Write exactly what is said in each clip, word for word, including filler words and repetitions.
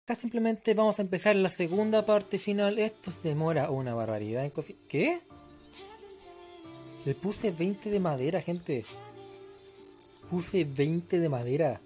acá simplemente vamos a empezar la segunda parte final. Esto se demora una barbaridad en cosas. ¿Qué? Le puse veinte de madera, gente. Puse veinte de madera.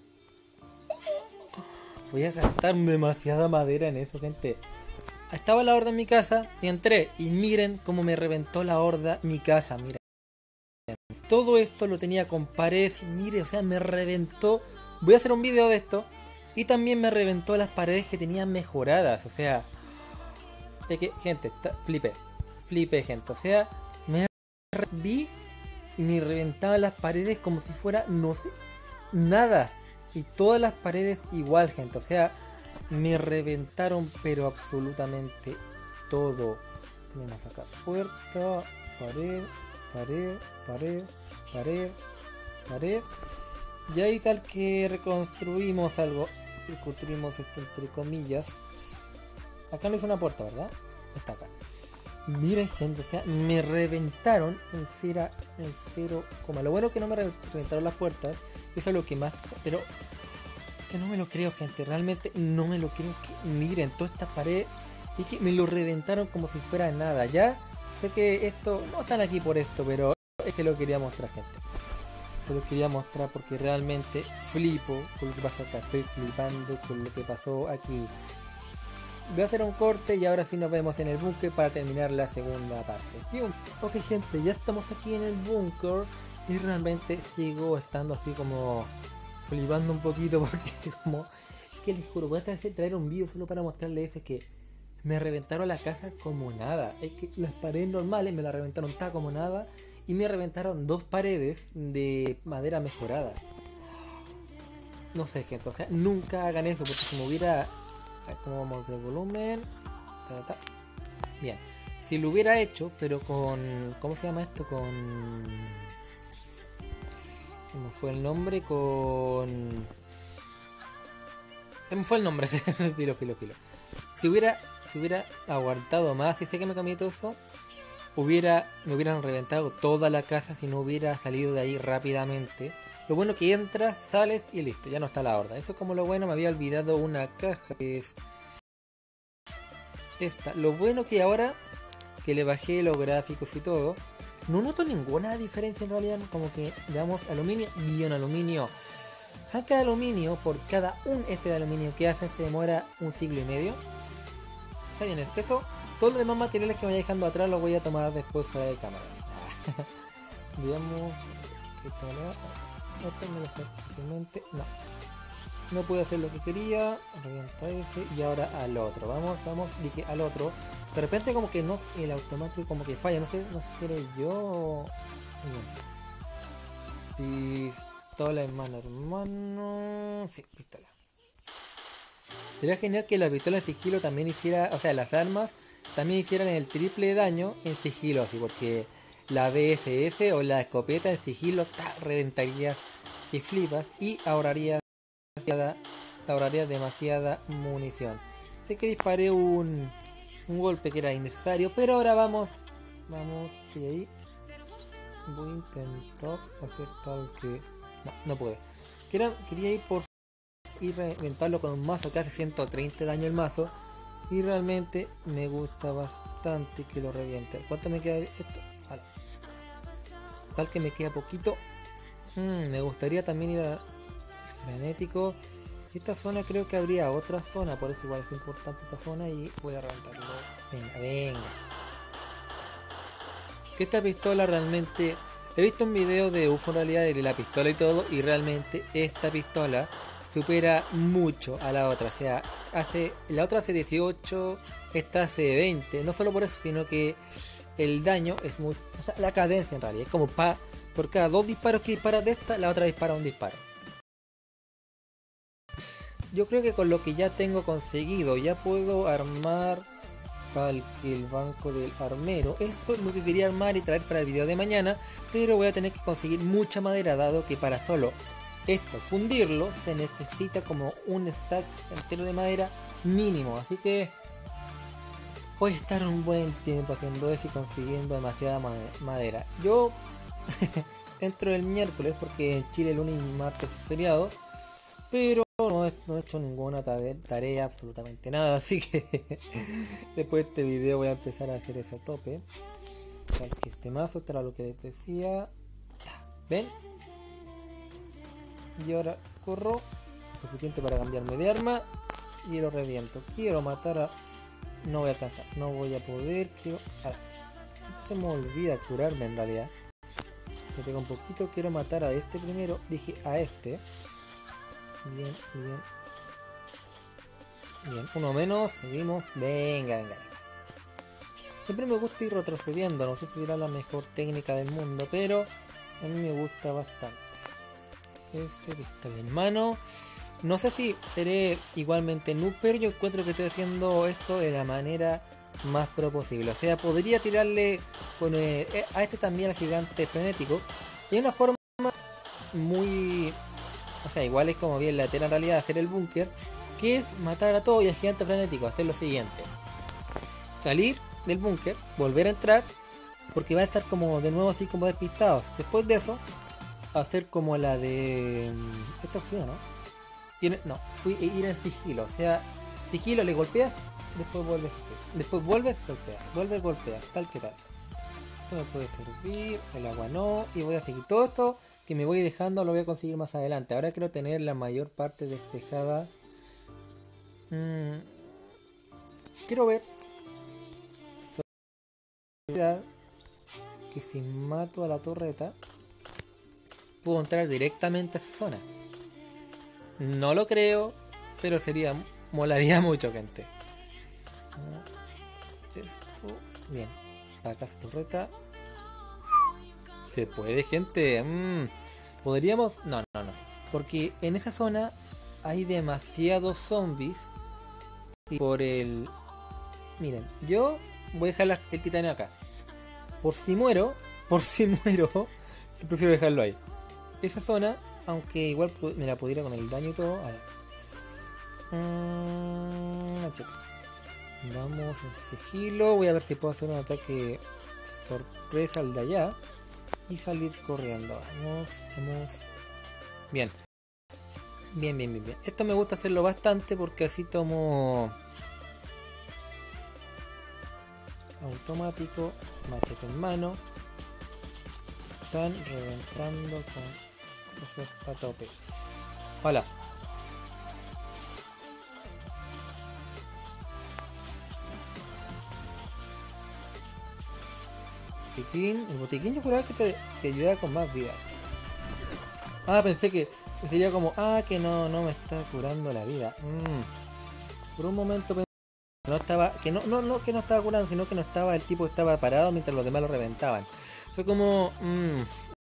Voy a gastar demasiada madera en eso, gente. Estaba la horda en mi casa y entré. Y miren cómo me reventó la horda mi casa. Miren. Todo esto lo tenía con paredes. Miren, o sea, me reventó. Voy a hacer un video de esto. Y también me reventó las paredes que tenía mejoradas. O sea, es que, gente, flipé. Flipé, gente. O sea, me vi y me reventaban las paredes como si fuera, no sé, nada. Y todas las paredes igual, gente. O sea, me reventaron, pero absolutamente todo. Vamos acá. Puerta, pared, pared, pared, pared, pared. Y ahí tal que reconstruimos algo. Reconstruimos esto entre comillas. Acá no es una puerta, ¿verdad? Está acá. Miren, gente, o sea, me reventaron en cero, en cero, coma. Lo bueno que no me reventaron las puertas. Eso es lo que más. Pero que no me lo creo, gente. Realmente no me lo creo. Que miren, toda esta pared. Y que me lo reventaron como si fuera nada. Ya sé que esto no están aquí por esto, pero es que lo quería mostrar, gente. Se lo quería mostrar porque realmente flipo con lo que pasa acá. Estoy flipando con lo que pasó aquí. Voy a hacer un corte y ahora sí nos vemos en el búnker para terminar la segunda parte. Bien. Ok, gente, ya estamos aquí en el búnker y realmente sigo estando así como flipando un poquito porque como... Es que les juro, voy a traer un vídeo solo para mostrarles eso, que me reventaron la casa como nada. Es que las paredes normales me la reventaron tal como nada. Y me reventaron dos paredes de madera mejorada. No sé, gente, o sea, nunca hagan eso porque si me hubiera... ¿Cómo vamos de volumen? Ta, ta. Bien, si lo hubiera hecho, pero con... ¿Cómo se llama esto? Con... Se me fue el nombre, con... Se me fue el nombre, filo, filo, filo. Si hubiera, si hubiera aguantado más, y sé que me cambié todo eso... Hubiera, me hubieran reventado toda la casa si no hubiera salido de ahí rápidamente. Lo bueno que entras, sales y listo, ya no está la horda. Eso es como lo bueno, me había olvidado una caja que es esta. Lo bueno que ahora que le bajé los gráficos y todo, no noto ninguna diferencia en realidad. Como que veamos aluminio, bien aluminio. Saca aluminio, por cada un este de aluminio que hacen se demora un siglo y medio. Está bien, es que eso... Todos los demás materiales que me vaya dejando atrás los voy a tomar después fuera de cámara. Digamos... Esto me lo está fácilmente... No. No pude hacer lo que quería. Revienta ese. Y ahora al otro. Vamos, vamos. Dije al otro. De repente como que no... El automático como que falla. No sé, no sé si era yo... Bien. Pistola en mano, hermano... Sí, pistola. Sería genial que la pistola en sigilo también hiciera... O sea, las armas... También hicieran el triple de daño en sigilo, así, porque la B S S o la escopeta en sigilo ta, reventarías y flipas y ahorrarías demasiada, ahorrarías demasiada munición. Sé que disparé un, un golpe que era innecesario, pero ahora vamos, vamos, y ahí voy a intentar hacer tal que... No, no pude. Quería, quería ir por y reventarlo con un mazo que hace ciento treinta daño el mazo. Y realmente me gusta bastante que lo reviente. ¿Cuánto me queda esto? Vale. Tal que me queda poquito. Hmm, me gustaría también ir a frenético. Esta zona creo que habría otra zona. Por eso igual es importante esta zona. Y voy a reventarlo. Venga, venga. Esta pistola realmente... He visto un video de U F O en realidad de la pistola y todo. Y realmente esta pistola... supera mucho a la otra, o sea, hace la otra hace dieciocho, esta hace veinte, no solo por eso, sino que el daño es muy, o sea, la cadencia en realidad, es como pa, por cada dos disparos que disparas de esta, la otra dispara un disparo. Yo creo que con lo que ya tengo conseguido, ya puedo armar tal que el banco del armero. Esto es lo que quería armar y traer para el video de mañana, pero voy a tener que conseguir mucha madera, dado que para solo esto, fundirlo, se necesita como un stack entero de madera mínimo. Así que voy a estar un buen tiempo haciendo eso y consiguiendo demasiada madera. Yo entro el miércoles porque en Chile el lunes y martes es feriado. Pero no he, no he hecho ninguna tarea, absolutamente nada, así que después de este video voy a empezar a hacer eso a tope. Este mazo, esto era lo que les decía. ¿Ven? Y ahora corro suficiente para cambiarme de arma y lo reviento. Quiero matar a... No voy a alcanzar, no voy a poder. Quiero... Ahora, se me olvida curarme en realidad. Me pega un poquito, quiero matar a este primero. Dije a este. Bien, bien. Bien, uno menos, seguimos. Venga, venga, venga. Siempre me gusta ir retrocediendo, no sé si será la mejor técnica del mundo, pero a mí me gusta bastante. Este pistola en mano. No sé si seré igualmente noob, pero yo encuentro que estoy haciendo esto de la manera más pro posible. O sea, podría tirarle con, eh, a este también al gigante frenético. Y hay una forma muy... O sea, igual es como bien la tela en realidad hacer el búnker, que es matar a todo y al gigante frenético. Hacer lo siguiente: salir del búnker, volver a entrar, porque va a estar como de nuevo así como despistados. Después de eso, hacer como la de... Esto fue, ¿no? Ir, no, fui a ir en sigilo. O sea, sigilo, le golpeas, después vuelves, después vuelves, golpeas, vuelves, golpeas, tal que tal. Esto me puede servir, el agua no, y voy a seguir todo esto que me voy dejando, lo voy a conseguir más adelante. Ahora quiero tener la mayor parte despejada. Mm, quiero ver que si mato a la torreta puedo entrar directamente a esa zona. No lo creo, pero sería, molaría mucho, gente. Esto, bien. Acá esa torreta. Se puede, gente. Mm. Podríamos... No, no, no. Porque en esa zona hay demasiados zombies. Y por el... Miren, yo voy a dejar la, el titanio acá. Por si muero, por si muero, prefiero dejarlo ahí. Esa zona, aunque igual me la pudiera con el daño y todo. A ver. Mm, Vamos en sigilo. Voy a ver si puedo hacer un ataque sorpresa al de allá y salir corriendo. Vamos, vamos. Bien. Bien, bien, bien, bien. Esto me gusta hacerlo bastante porque así tomo automático, machete en mano. Están reventando con cosas a tope. Hola. Botiquín. El botiquín yo juraba que te, te ayudaba con más vida. Ah, pensé que sería como, ah, que no, no me está curando la vida. Mm. Por un momento pensé que no estaba, que no, no, no que no estaba curando, sino que no estaba, el tipo estaba parado mientras los demás lo reventaban. Fue como, mmm.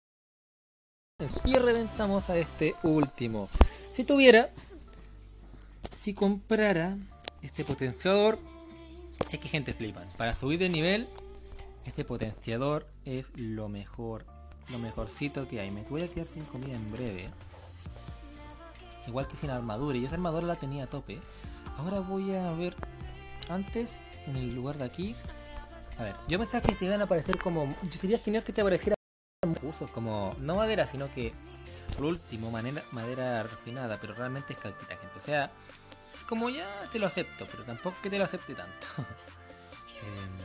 Y reventamos a este último. Si tuviera, si comprara este potenciador, es que gente flipan. Para subir de nivel, este potenciador es lo mejor, lo mejorcito que hay. Me voy a quedar sin comida en breve. Igual que sin armadura. Y esa armadura la tenía a tope. Ahora voy a ver. Antes, en el lugar de aquí. A ver, yo pensaba que te iban a aparecer como... Sería genial que te apareciera usos como... No madera, sino que... Por último, manera, madera refinada. Pero realmente es calquita, gente. O sea, como ya te lo acepto. Pero tampoco que te lo acepte tanto. eh,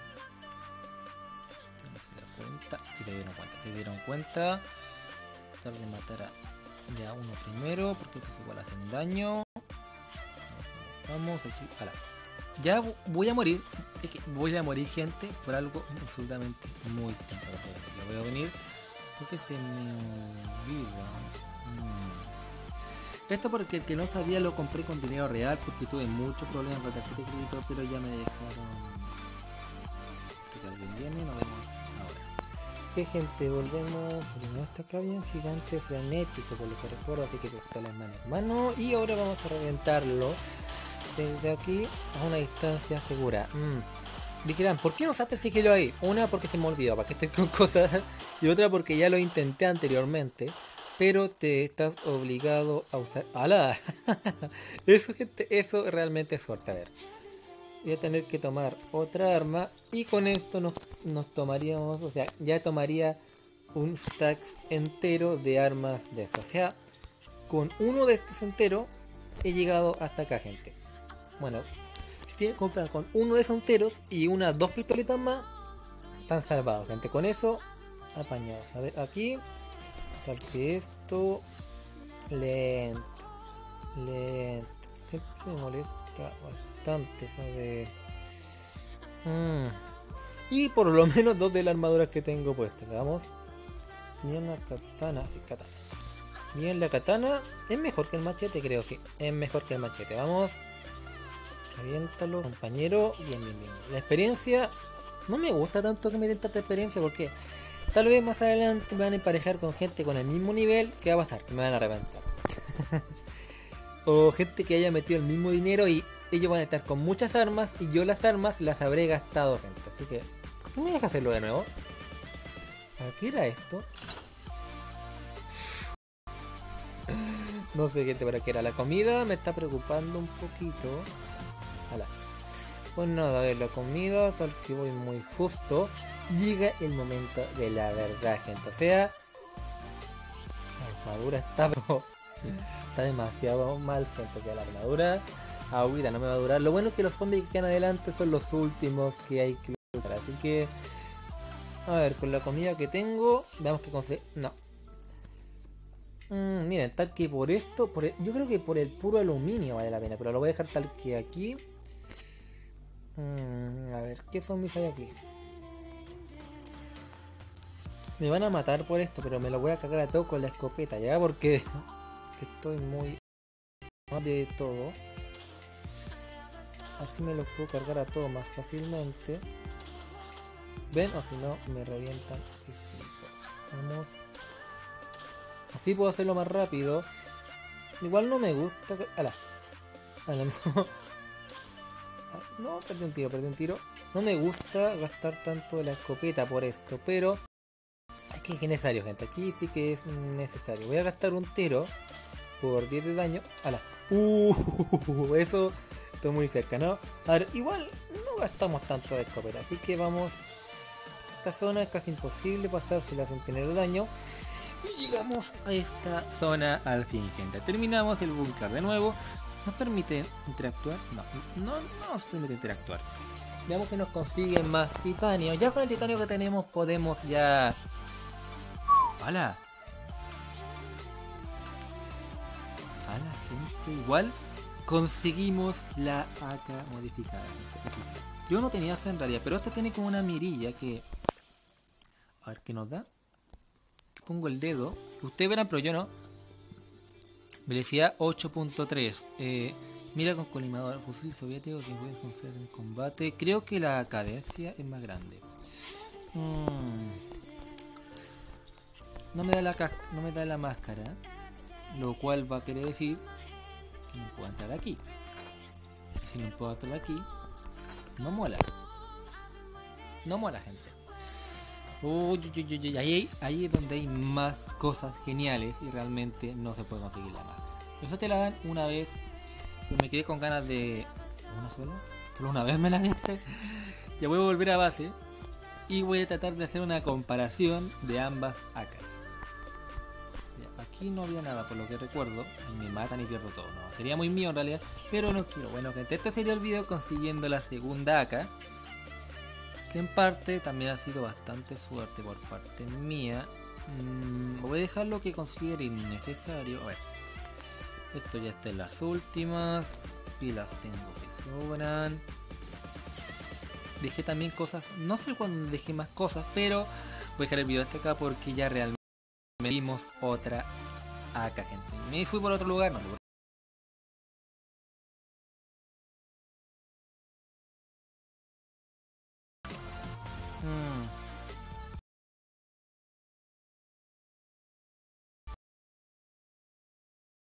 Si te dieron cuenta, si te dieron cuenta, tratar de matar a, de a uno primero, porque estos igual hacen daño. Vamos así, ojalá. Ya voy a morir, es que voy a morir, gente, por algo absolutamente muy tentador. Yo voy a venir porque se me olvida. Hmm. Esto porque el que no sabía lo compré con dinero real, porque tuve muchos problemas con tarjeta de crédito, pero ya me dejaron. Que alguien viene, nos vemos. Que gente, volvemos. No está acá bien gigante frenético, por lo que recuerdo, así que está las manos en mano. Y ahora vamos a reventarlo desde aquí a una distancia segura. Mm. Dijeran, ¿por qué no usaste el sigilo ahí? Una, porque se me olvidó, para que estoy con cosas. Y otra, porque ya lo intenté anteriormente. Pero te estás obligado a usar. ¡Hala! Eso, gente, eso realmente es fuerte. A ver. Voy a tener que tomar otra arma y con esto nos, nos tomaríamos, o sea, ya tomaría un stack entero de armas de esto. O sea, con uno de estos enteros he llegado hasta acá, gente. Bueno, si tienen que comprar con uno de esos enteros y unas dos pistolitas más, están salvados, gente. Con eso, apañados. A ver, aquí, tal que esto, lento, lento. Siempre me molesta bastante, ¿sabes? Mm. Y por lo menos dos de las armaduras que tengo puestas. Vamos. Bien la katana, sí, katana. Bien la katana. Es mejor que el machete, creo, sí. Es mejor que el machete. Vamos. Reviéntalo, compañero. Bien, bien, bien. La experiencia. No me gusta tanto que me den tanta experiencia porque tal vez más adelante me van a emparejar con gente con el mismo nivel. ¿Qué va a pasar? Que me van a reventar. O gente que haya metido el mismo dinero y ellos van a estar con muchas armas y yo las armas las habré gastado, gente. Así que, ¿por qué me deja hacerlo de nuevo? ¿Para qué era esto? No sé, gente, para qué era. La comida me está preocupando un poquito. Hala. Pues nada, a ver, la comida, tal que voy muy justo. Llega el momento de la verdad, gente. O sea, la armadura está, pero está demasiado mal, gente. Que la armadura, ahorita no me va a durar. Lo bueno es que los zombies que quedan adelante son los últimos que hay que luchar. Así que, a ver, con la comida que tengo, veamos que conseguir. No. Mm, miren, tal que por esto, por el, yo creo que por el puro aluminio vale la pena, pero lo voy a dejar tal que aquí. Mm, a ver, ¿qué zombies hay aquí? Me van a matar por esto, pero me lo voy a cagar a todo con la escopeta, ¿ya? Porque estoy muy mal de todo. Así me los puedo cargar a todos más fácilmente. ¿Ven? O si no, me revientan. Vamos. Así puedo hacerlo más rápido. Igual no me gusta. ¡Hala! ¡Hala! No. No, perdí un tiro, perdí un tiro. No me gusta gastar tanto la escopeta por esto, pero es que es necesario, gente. Aquí sí que es necesario. Voy a gastar un tiro por diez de daño. ¡Hala! Uh, eso estoy muy cerca, ¿no? A ver, igual no gastamos tanto la escopeta, así que vamos. Esta zona es casi imposible pasársela sin tener daño. Y llegamos a esta zona al fin, gente. Terminamos el búnker de nuevo. ¿Nos permite interactuar? No, no, no nos permite interactuar. Veamos si nos consiguen más titanio. Ya con el titanio que tenemos podemos ya... ¡Hala! ¡Hala, gente! Igual conseguimos la A K modificada. Yo no tenía fe en realidad, pero esta tiene como una mirilla que... A ver qué nos da. Pongo el dedo. Ustedes verán, pero yo no. Velocidad ocho punto tres. Eh, mira con colimador. Fusil soviético que puedes confiar en combate. Creo que la cadencia es más grande. Mm. No me da la ca no me da la máscara. Lo cual va a querer decir que no puedo entrar aquí. Y si no puedo entrar aquí, no mola. No mola, gente. Uy, uy, uy, uy, ahí, ahí es donde hay más cosas geniales y realmente no se puede conseguir la máscara. Eso te la dan una vez. Pero me quedé con ganas de... ¿Una sola? Solo una vez me la diste. Ya voy a volver a base y voy a tratar de hacer una comparación de ambas acá. Aquí no había nada por lo que recuerdo. Y me matan y pierdo todo. No, sería muy mío en realidad, pero no quiero. Bueno, gente, este sería el video consiguiendo la segunda A K, que en parte también ha sido bastante suerte por parte mía. Mm, voy a dejar lo que considere innecesario. A ver, esto ya está en las últimas. Y las tengo que sobran. Dejé también cosas. No sé cuándo dejé más cosas, pero voy a dejar el video hasta acá porque ya realmente vimos otra A K, gente. Me fui por otro lugar, no. Hmm.